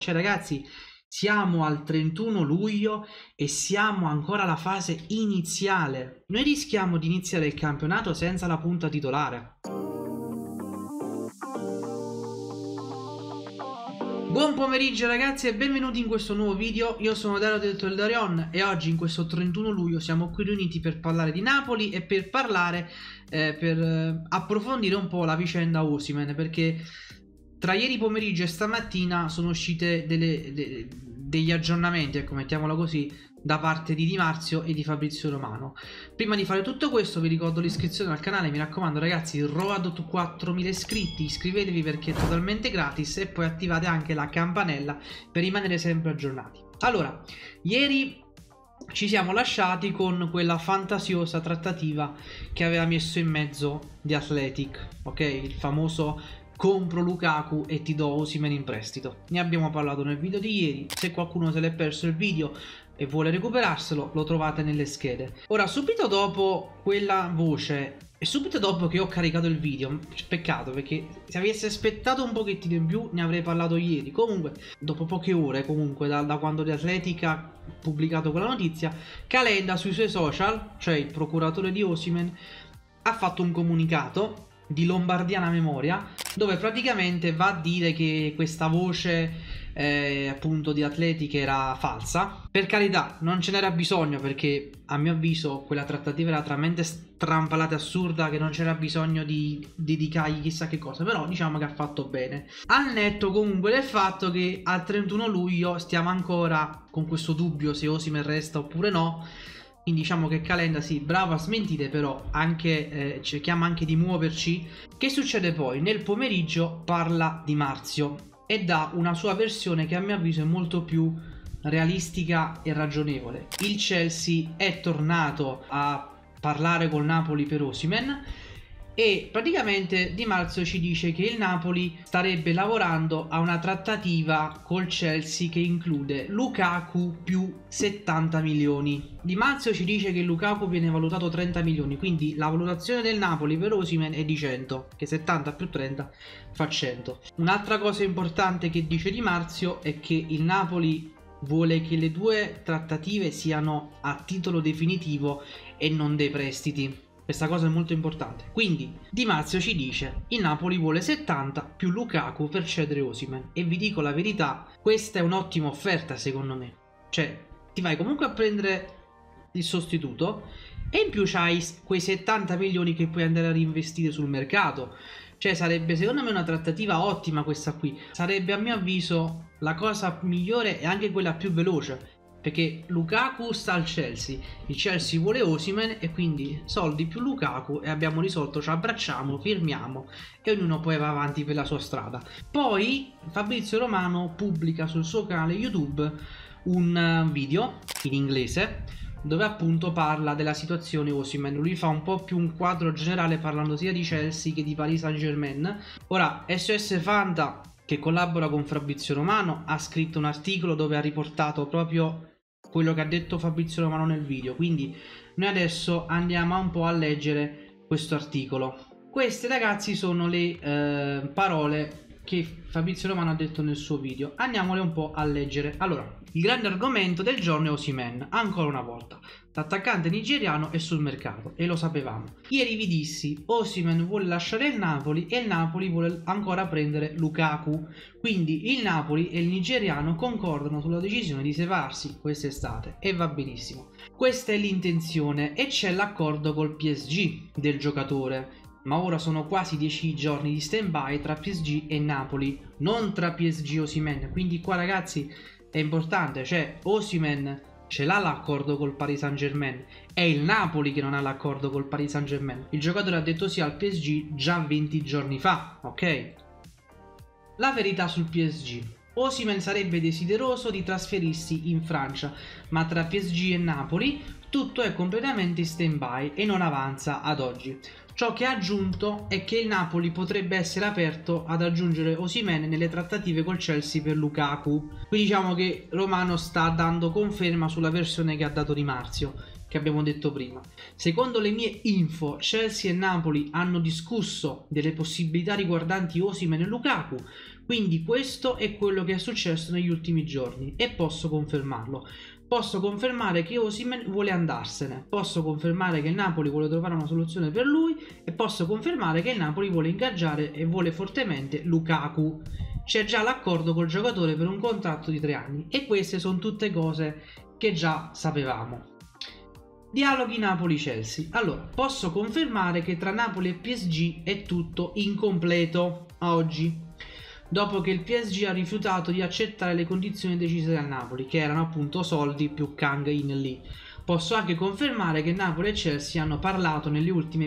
Cioè ragazzi, siamo al 31 luglio e siamo ancora alla fase iniziale. Noi rischiamo di iniziare il campionato senza la punta titolare. Buon pomeriggio ragazzi e benvenuti in questo nuovo video. Io sono Dario detto il Darion e oggi in questo 31 luglio siamo qui riuniti per parlare di Napoli e per parlare, approfondire un po' la vicenda Osimhen, perché tra ieri pomeriggio e stamattina sono uscite degli aggiornamenti, ecco, mettiamola così, da parte di Di Marzio e di Fabrizio Romano. Prima di fare tutto questo vi ricordo l'iscrizione al canale, mi raccomando ragazzi, road to 4.000 iscritti, iscrivetevi perché è totalmente gratis e poi attivate anche la campanella per rimanere sempre aggiornati. Allora, ieri ci siamo lasciati con quella fantasiosa trattativa che aveva messo in mezzo The Athletic, ok? Il famoso compro Lukaku e ti do Osimhen in prestito. Ne abbiamo parlato nel video di ieri. Se qualcuno se l'è perso il video e vuole recuperarselo, lo trovate nelle schede. Ora, subito dopo quella voce e subito dopo che ho caricato il video, peccato perché se avessi aspettato un pochettino in più ne avrei parlato ieri. Comunque, dopo poche ore, comunque da quando The Athletic ha pubblicato quella notizia, Calenda sui suoi social, cioè il procuratore di Osimhen, ha fatto un comunicato di lombardiana memoria dove praticamente va a dire che questa voce appunto di Athletic era falsa. Per carità, non ce n'era bisogno, perché a mio avviso quella trattativa era talmente strampalata e assurda che non c'era bisogno di dedicargli chissà che cosa, però diciamo che ha fatto bene, al netto comunque del fatto che al 31 luglio stiamo ancora con questo dubbio se Osimhen resta oppure no. Quindi diciamo che Calenda sì, bravo a smentire, però anche cerchiamo anche di muoverci. Che succede poi? Nel pomeriggio parla Di Marzio e dà una sua versione che a mio avviso è molto più realistica e ragionevole. Il Chelsea è tornato a parlare col Napoli per Osimhen e praticamente Di Marzio ci dice che il Napoli starebbe lavorando a una trattativa col Chelsea che include Lukaku più 70 milioni. Di Marzio ci dice che Lukaku viene valutato 30 milioni, quindi la valutazione del Napoli per Osimhen è di 100, che 70 più 30 fa 100. Un'altra cosa importante che dice Di Marzio è che il Napoli vuole che le due trattative siano a titolo definitivo e non dei prestiti. Questa cosa è molto importante. Quindi Di Marzio ci dice il Napoli vuole 70 più Lukaku per cedere Osimhen, e vi dico la verità, questa è un'ottima offerta secondo me. Cioè ti vai comunque a prendere il sostituto e in più c'hai quei 70 milioni che puoi andare a reinvestire sul mercato. Cioè sarebbe secondo me una trattativa ottima questa qui. Sarebbe a mio avviso la cosa migliore e anche quella più veloce, perché Lukaku sta al Chelsea, il Chelsea vuole Osimhen e quindi soldi più Lukaku e abbiamo risolto, ci abbracciamo, firmiamo e ognuno poi va avanti per la sua strada. Poi Fabrizio Romano pubblica sul suo canale YouTube un video in inglese dove appunto parla della situazione Osimhen. Lui fa un po' più un quadro generale parlando sia di Chelsea che di Paris Saint-Germain. Ora SOS Fanta, che collabora con Fabrizio Romano, ha scritto un articolo dove ha riportato proprio quello che ha detto Fabrizio Romano nel video, quindi noi adesso andiamo un po' a leggere questo articolo. Queste ragazzi sono le parole che Fabrizio Romano ha detto nel suo video, andiamole un po' a leggere. Allora, il grande argomento del giorno è Osimhen, ancora una volta. L'attaccante nigeriano è sul mercato e lo sapevamo. Ieri vi dissi, Osimhen vuole lasciare il Napoli e il Napoli vuole ancora prendere Lukaku. Quindi il Napoli e il nigeriano concordano sulla decisione di separarsi quest'estate e va benissimo. Questa è l'intenzione e c'è l'accordo col PSG del giocatore. Ma ora sono quasi 10 giorni di stand-by tra PSG e Napoli, non tra PSG e Osimhen. Quindi qua ragazzi è importante, cioè Osimhen ce l'ha l'accordo col Paris Saint-Germain, è il Napoli che non ha l'accordo col Paris Saint-Germain. Il giocatore ha detto sì al PSG già 20 giorni fa, ok? La verità sul PSG: Osimhen sarebbe desideroso di trasferirsi in Francia, ma tra PSG e Napoli tutto è completamente in stand-by e non avanza ad oggi. Ciò che ha aggiunto è che il Napoli potrebbe essere aperto ad aggiungere Osimhen nelle trattative col Chelsea per Lukaku. Quindi diciamo che Romano sta dando conferma sulla versione che ha dato Di Marzio, che abbiamo detto prima. Secondo le mie info, Chelsea e Napoli hanno discusso delle possibilità riguardanti Osimhen e Lukaku. Quindi questo è quello che è successo negli ultimi giorni e posso confermarlo. Posso confermare che Osimhen vuole andarsene, posso confermare che il Napoli vuole trovare una soluzione per lui e posso confermare che il Napoli vuole ingaggiare e vuole fortemente Lukaku. C'è già l'accordo col giocatore per un contratto di 3 anni e queste sono tutte cose che già sapevamo. Dialoghi Napoli-Chelsea. Allora, posso confermare che tra Napoli e PSG è tutto incompleto a oggi, dopo che il PSG ha rifiutato di accettare le condizioni decise dal Napoli, che erano appunto soldi più Kang in lì. Posso anche confermare che Napoli e Chelsea hanno parlato nelle ultime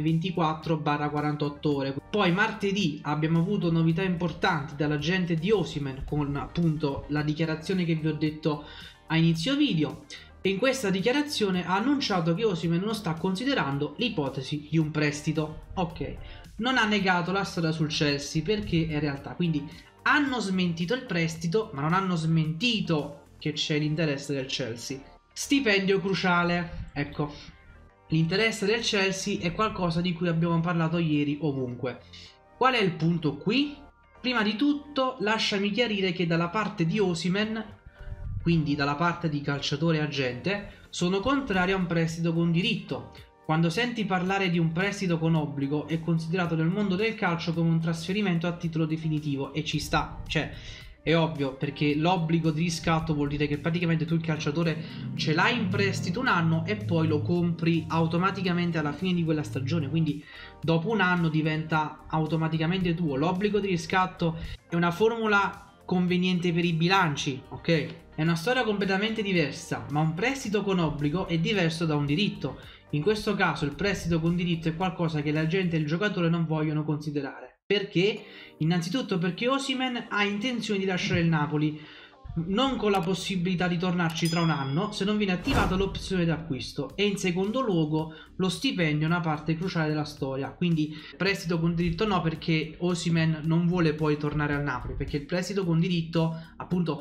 24-48 ore. Poi martedì abbiamo avuto novità importanti dall'agente di Osimhen con appunto la dichiarazione che vi ho detto a inizio video. E in questa dichiarazione ha annunciato che Osimhen non sta considerando l'ipotesi di un prestito. Ok, non ha negato la storia sul Chelsea perché è in realtà, quindi hanno smentito il prestito ma non hanno smentito che c'è l'interesse del Chelsea. Stipendio cruciale, ecco, l'interesse del Chelsea è qualcosa di cui abbiamo parlato ieri ovunque. Qual è il punto qui? Prima di tutto lasciami chiarire che dalla parte di Osimhen, quindi dalla parte di calciatore agente, sono contrario a un prestito con diritto. Quando senti parlare di un prestito con obbligo è considerato nel mondo del calcio come un trasferimento a titolo definitivo e ci sta, cioè è ovvio, perché l'obbligo di riscatto vuol dire che praticamente tu il calciatore ce l'hai in prestito un anno e poi lo compri automaticamente alla fine di quella stagione, quindi dopo un anno diventa automaticamente tuo. L'obbligo di riscatto è una formula conveniente per i bilanci, ok? È una storia completamente diversa, ma un prestito con obbligo è diverso da un diritto. In questo caso il prestito con diritto è qualcosa che l'agente e il giocatore non vogliono considerare. Perché? Innanzitutto perché Osimhen ha intenzione di lasciare il Napoli, non con la possibilità di tornarci tra un anno se non viene attivata l'opzione d'acquisto, e in secondo luogo lo stipendio è una parte cruciale della storia. Quindi prestito con diritto no, perché Osimhen non vuole poi tornare al Napoli, perché il prestito con diritto appunto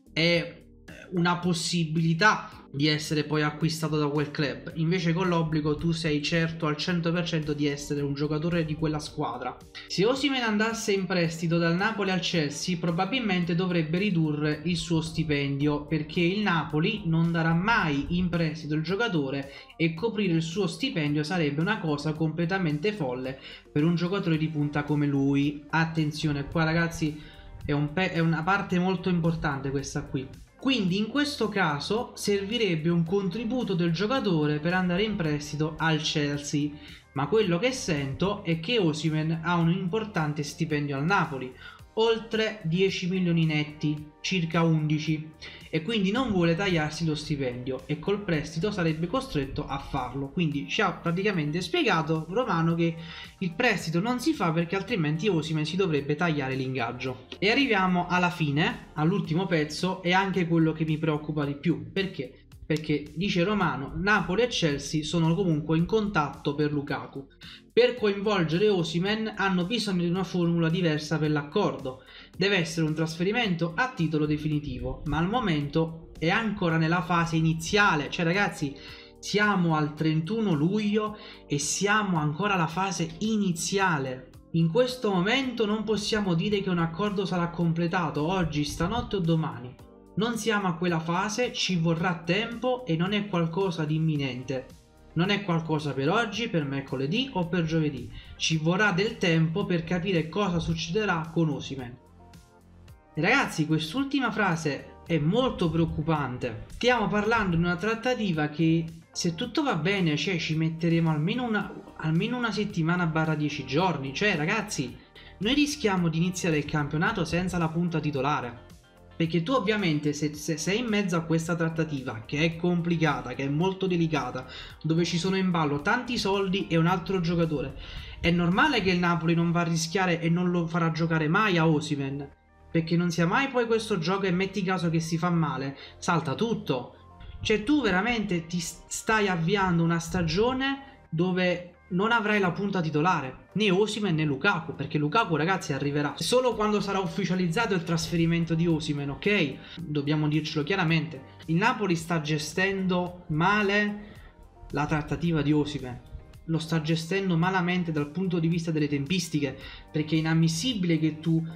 è una possibilità di essere poi acquistato da quel club, invece con l'obbligo tu sei certo al 100% di essere un giocatore di quella squadra. Se Osimhen andasse in prestito dal Napoli al Chelsea probabilmente dovrebbe ridurre il suo stipendio, perché il Napoli non darà mai in prestito il giocatore e coprire il suo stipendio sarebbe una cosa completamente folle per un giocatore di punta come lui. Attenzione qua ragazzi, è una parte molto importante questa qui. Quindi in questo caso servirebbe un contributo del giocatore per andare in prestito al Chelsea, ma quello che sento è che Osimhen ha un importante stipendio al Napoli, oltre 10 milioni netti, circa 11, e quindi non vuole tagliarsi lo stipendio e col prestito sarebbe costretto a farlo. Quindi ci ha praticamente spiegato Romano che il prestito non si fa perché altrimenti Osimhen si dovrebbe tagliare l'ingaggio. E arriviamo alla fine, all'ultimo pezzo, e anche quello che mi preoccupa di più. Perché? Perché dice Romano, Napoli e Chelsea sono comunque in contatto per Lukaku. Per coinvolgere Osimhen hanno bisogno di una formula diversa per l'accordo. Deve essere un trasferimento a titolo definitivo, ma al momento è ancora nella fase iniziale. Cioè ragazzi, siamo al 31 luglio e siamo ancora alla fase iniziale. In questo momento non possiamo dire che un accordo sarà completato oggi, stanotte o domani. Non siamo a quella fase, ci vorrà tempo e non è qualcosa di imminente. Non è qualcosa per oggi, per mercoledì o per giovedì. Ci vorrà del tempo per capire cosa succederà con Osimhen. Ragazzi, quest'ultima frase è molto preoccupante. Stiamo parlando di una trattativa che, se tutto va bene, cioè ci metteremo almeno una settimana / 10 giorni. Cioè ragazzi, noi rischiamo di iniziare il campionato senza la punta titolare. Perché tu ovviamente se sei in mezzo a questa trattativa che è complicata, che è molto delicata, dove ci sono in ballo tanti soldi e un altro giocatore, è normale che il Napoli non va a rischiare e non lo farà giocare mai a Osimhen, perché non sia mai poi questo gioco e metti caso che si fa male, salta tutto. Cioè tu veramente ti stai avviando una stagione dove non avrai la punta titolare, né Osimhen né Lukaku, perché Lukaku ragazzi arriverà solo quando sarà ufficializzato il trasferimento di Osimhen, ok? Dobbiamo dircelo chiaramente. Il Napoli sta gestendo male la trattativa di Osimhen, lo sta gestendo malamente dal punto di vista delle tempistiche, perché è inammissibile che tu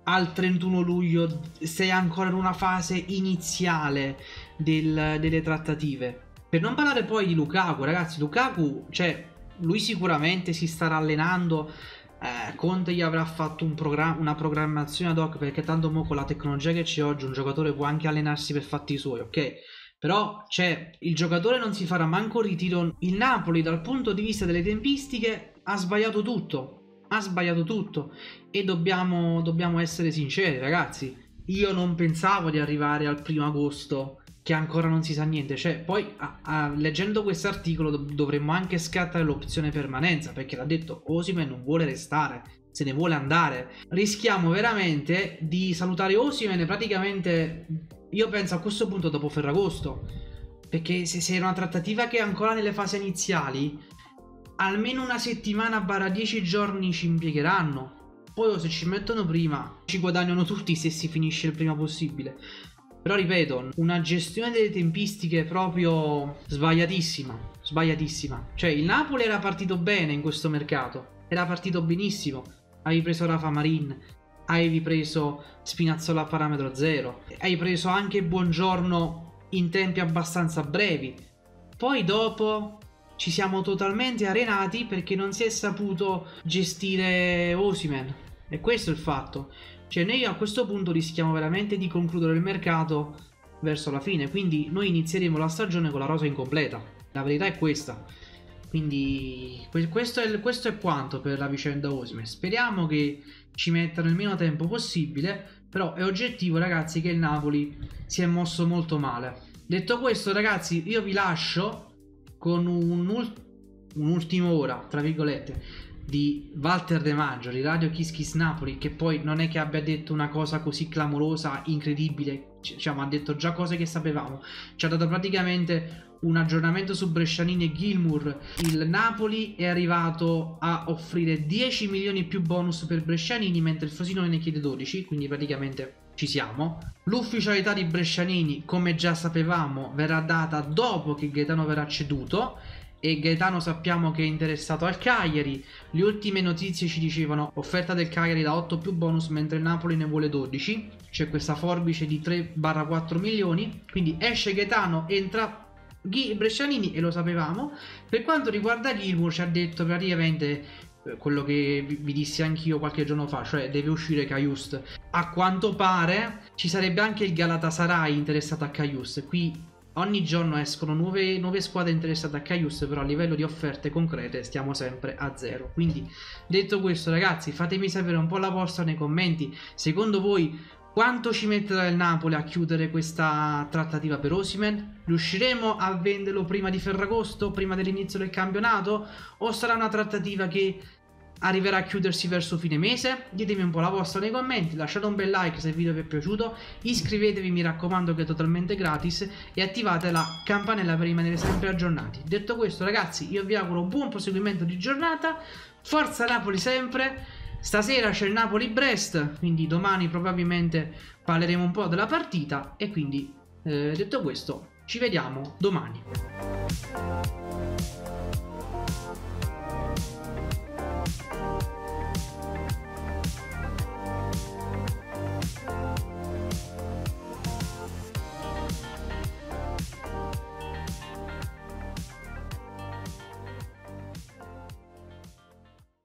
al 31 luglio sei ancora in una fase iniziale delle trattative. Per non parlare poi di Lukaku, ragazzi. Lukaku, cioè, lui sicuramente si starà allenando. Conte gli avrà fatto una programmazione ad hoc, perché tanto mo con la tecnologia che c'è oggi un giocatore può anche allenarsi per fatti suoi, ok? Però, cioè, il giocatore non si farà manco un ritiro. Il Napoli, dal punto di vista delle tempistiche, ha sbagliato tutto. Ha sbagliato tutto. E dobbiamo essere sinceri, ragazzi. Io non pensavo di arrivare al 1 agosto, che ancora non si sa niente. Cioè, poi leggendo questo articolo dovremmo anche scattare l'opzione permanenza, perché l'ha detto Osimhen non vuole restare, se ne vuole andare. Rischiamo veramente di salutare Osimhen praticamente, io penso a questo punto dopo Ferragosto, perché se è una trattativa che è ancora nelle fasi iniziali, almeno una settimana / 10 giorni ci impiegheranno. Poi se ci mettono prima ci guadagnano tutti se si finisce il prima possibile. Però ripeto, una gestione delle tempistiche proprio sbagliatissima. Sbagliatissima. Cioè il Napoli era partito bene in questo mercato, era partito benissimo. Avevi preso Rafa Marin, avevi preso Spinazzola a parametro zero, hai preso anche Buongiorno in tempi abbastanza brevi. Poi dopo ci siamo totalmente arenati perché non si è saputo gestire Osimhen. E questo è il fatto. Cioè noi a questo punto rischiamo veramente di concludere il mercato verso la fine. Quindi noi inizieremo la stagione con la rosa incompleta. La verità è questa. Quindi questo è quanto per la vicenda Osimhen. Speriamo che ci mettano il meno tempo possibile. Però è oggettivo, ragazzi, che il Napoli si è mosso molto male. Detto questo, ragazzi, io vi lascio con un'ultima ora, tra virgolette, di Walter De Maggio di Radio Kiss Kiss Napoli, che poi non è che abbia detto una cosa così clamorosa, incredibile, diciamo, ha detto già cose che sapevamo. Ci ha dato praticamente un aggiornamento su Brescianini e Gilmour. Il Napoli è arrivato a offrire 10 milioni più bonus per Brescianini, mentre il Frosinone ne chiede 12, quindi praticamente ci siamo. L'ufficialità di Brescianini, come già sapevamo, verrà data dopo che Gaetano verrà ceduto, e Gaetano sappiamo che è interessato al Cagliari. Le ultime notizie ci dicevano offerta del Cagliari da 8 più bonus, mentre il Napoli ne vuole 12. C'è questa forbice di 3-4 milioni. Quindi esce Gaetano, entra Brescianini, e lo sapevamo. Per quanto riguarda Gilmour, ci ha detto praticamente quello che vi dissi anch'io qualche giorno fa, cioè deve uscire Cajuste. A quanto pare ci sarebbe anche il Galatasaray interessato a Cajuste. Qui ogni giorno escono nuove squadre interessate a Cajuste, però a livello di offerte concrete stiamo sempre a zero. Quindi detto questo, ragazzi, fatemi sapere un po' la vostra nei commenti. Secondo voi quanto ci metterà il Napoli a chiudere questa trattativa per Osimhen? Riusciremo a venderlo prima di Ferragosto, prima dell'inizio del campionato? O sarà una trattativa che arriverà a chiudersi verso fine mese? Ditemi un po' la vostra nei commenti, lasciate un bel like se il video vi è piaciuto, iscrivetevi, mi raccomando, che è totalmente gratis, e attivate la campanella per rimanere sempre aggiornati. Detto questo, ragazzi, io vi auguro un buon proseguimento di giornata, forza Napoli sempre. Stasera c'è il Napoli-Brest, quindi domani probabilmente parleremo un po' della partita, e quindi detto questo ci vediamo domani.